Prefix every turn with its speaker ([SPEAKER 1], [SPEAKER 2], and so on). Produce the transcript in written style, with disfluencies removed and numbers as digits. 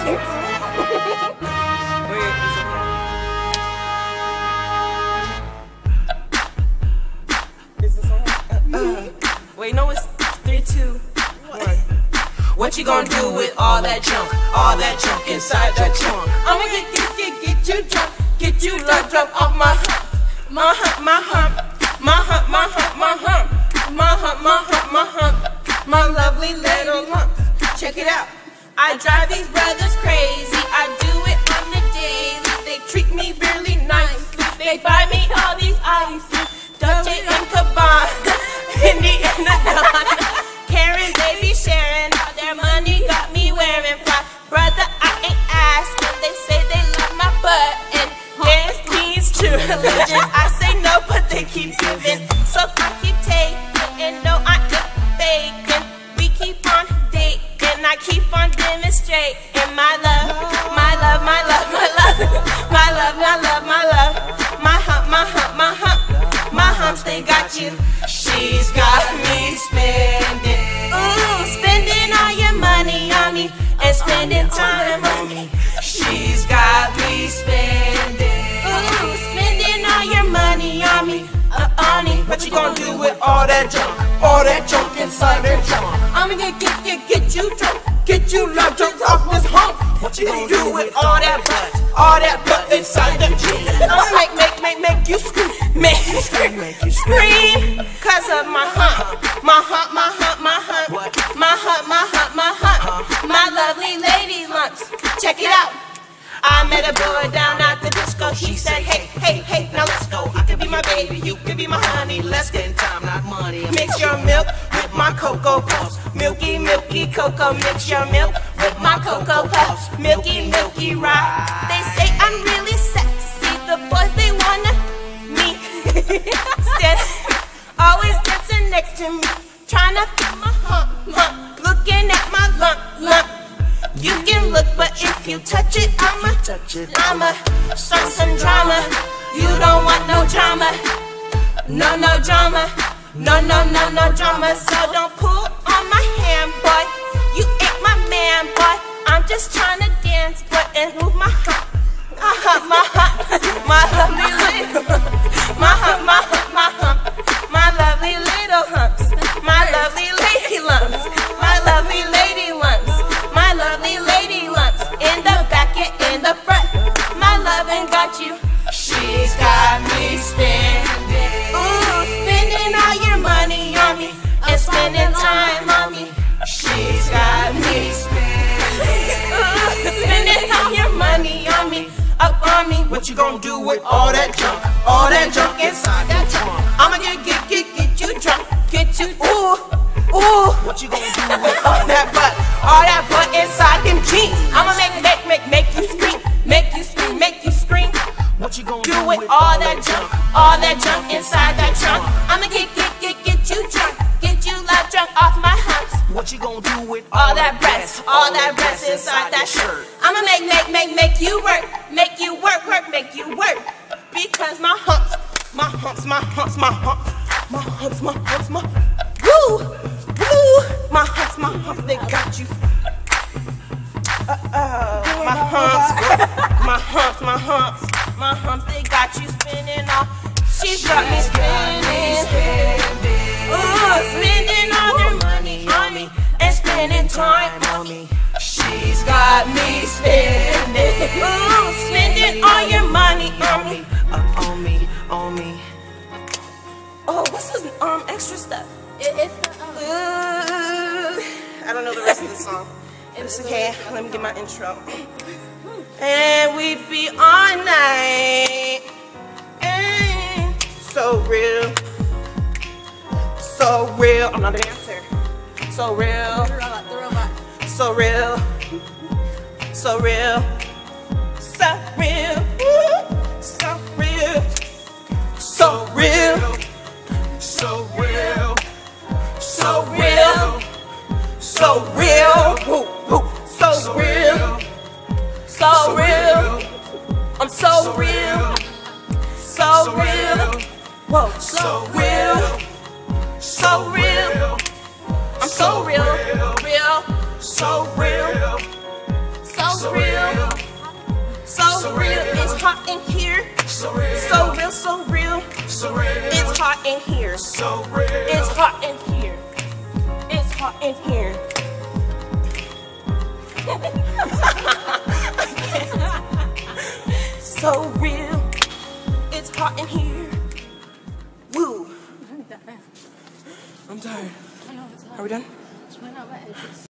[SPEAKER 1] Is this on? Wait, no, it's 3, 2, 1. What you gonna do with all that junk inside that trunk? I'ma get you drunk, get you drunk off my hump, my hump, my hump, my hump, my hump, my hump, my hump, my hump, my hump, my lovely little lump. Check it out. I drive these brothers crazy. I do it on the daily. They treat me really nicely. They buy me all these ices, Dolce and Gabbana, Fendi and the Don. Karen, they be sharing all their money, got me wearing fly. Brother, I ain't asking. They say they love my butt and dance means true religion. I say no, but they keep giving, so I keep taking. And no, I ain't faking. We keep on dating. I keep on demonstrating my love, my love, my love, my love, my love, my love, my love, my hump, my hump, my hump, my humps, they got you. She's got me spending, ooh, spending all your money on me and spending time on me. She's got me spending, ooh, spending all your money on me, on me. What you gonna do with all that junk inside that trunk? I'ma get you drunk, get you love drunk off this hump. What you gonna do with all that butt inside the trunk? I'ma make you scream, make you scream, cause of my hump, my hump, my hump, my hump, my hump, my hump, my hump, my lovely lady lumps. Check it out. I met a boy down at the disco. She said, hey, hey, hey, now let's go. You could be my baby, you could be my honey. Let's spend time, not money. Mix your milk with my Cocoa Puffs. Milky, milky cocoa. Mix your milk with my Cocoa Puffs. Milky, milky rock. They say I'm really sexy. The boys, they wanna me. Always dancing next to me, trying to feel my hump, hump. Looking at my lump. You can look, but if you touch it, I'ma start some drama. You don't want no drama, no drama, no drama. So don't pull on my hand, boy. You ain't my man, boy. I'm just trying to dance, boy, and move my hump, my lovely little humps, my hump, my lovely little humps, my lovely lady lumps, my lovely lady lumps. My lovely lady lumps in the back and in the front. My lovin' got you. She's got me spending, ooh, spending all your money on me and spending time on me. She's got me spending, ooh, spending all your money on me, up on me. What you gonna do with all that junk inside that trunk? I'ma get you drunk, get you, ooh. What you gonna do with all that butt inside them jeans? I'ma make you scream, make you scream. What you gonna do with all that junk inside that trunk? I'ma get you drunk, get you love drunk off my humps. What you gonna do with all that breasts inside that shirt? I'ma make you work, make you work, because my humps, woo, my humps, they got you. My humps, they got you spinning all. She's got me spinning, spending all their money on me and spending time on me. She's got me spending, spending all your money on me, on me. Oh, what's this extra stuff? It's the I don't know the rest of the song. It's okay. Let me get my intro. And we be all night. And so real. I'm not a dancer. So real. The robot. So real. So real. So real. So real. So real. So real. So real. So real. So real. So real. I'm so real. So real. Whoa. So real. So real. I'm so real. Real. So real. So real. hot in here. So real, so real, so real. So real. It's hot in here. So real. It's hot in here. It's hot in here. So real. It's hot in here. Woo. I'm tired. Are we done?